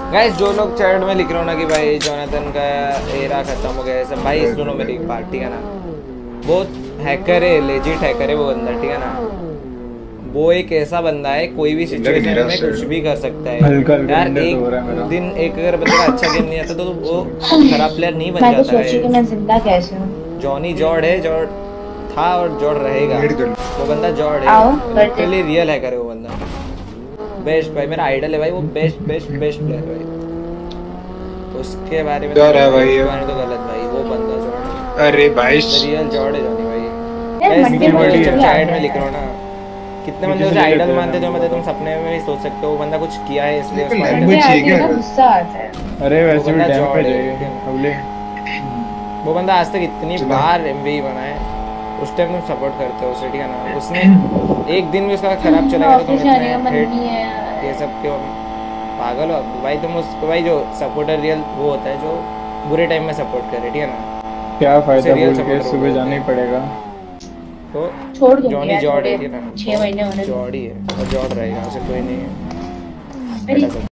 Guys जो लोग chat में लिख रहे हो ना कि भाई जोनाथन का एरा खत्म हो गया है सब, भाई सुनो मेरी बात, ठीक है ना। वो हैकर है, लेजिट हैकर है वो बंदा, ठीक है ना। वो एक ऐसा बंदा है, कोई भी सिचुएशन में कुछ भी कर सकता है यार। एक दिन एक अगर बंदे का अच्छा गेम नहीं आता तो वो खराब प्लेयर नहीं बन जाता है। मैं जिंदा कैसे हूँ? जॉनी जॉर्ड है, जॉर्ड था और जॉर्ड रहेगा। वो बंदा जॉर्ड है, लिटरली रियल हैकर है वो बंदा। बेस्ट भाई, मेरा आइडल है भाई वो, बेस्ट बेस्ट बेस्ट प्लेयर भाई। उसके बारे में है भाई तो गलत भाई, वो बंदा जॉर्ड। अरे भाई रियल जॉर्ड है जॉनी भाई। चैट में लिख रहा हूँ ना, कितने बंदे उसे आइडल मानते थे, मतलब तुम सपने में भी सोच सकते हो वो बंदा कुछ किया है इसलिए उसको आइडल। गुस्सा आता है। अरे वैसे भी डैमेज है वो बंदा आज तक इतनी बार एमवी बना है, उस टाइम तुम सपोर्ट करते हो उसे, ठीक है ना। उसने एक दिन भी उसका खराब चला गया तो तुम इतने ये सब क्यों पागल हो भाई तुम उसको। भाई जो सपोर्टर रियल वो होता है जो बुरे टाइम में सपोर्ट करे, ठीक है ना। क्या फायदा बोल के सुबह जाना ही पड़ेगा। तो छोड़ जॉनी जॉर्ड है ना, 6 महीने होने जॉर्ड ही है और जॉर्ड रहेगा, उसे कोई नहीं है।